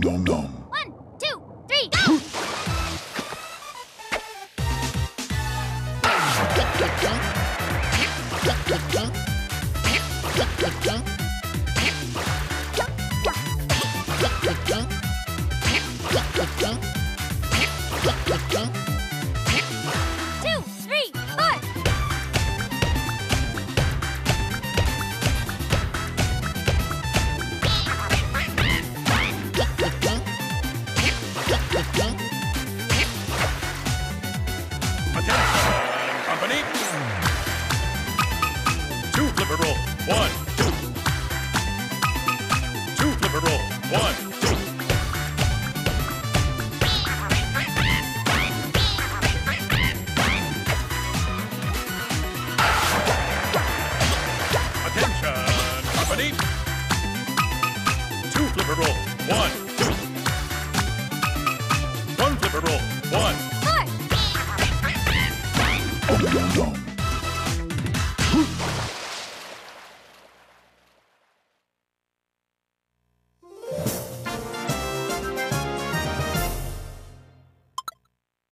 nom nom. 1, 2, 3, go! Company. 2 flipper roll. 1, 2. 2 flipper roll. 1, 2. Attention, company. 2 flipper roll. 1,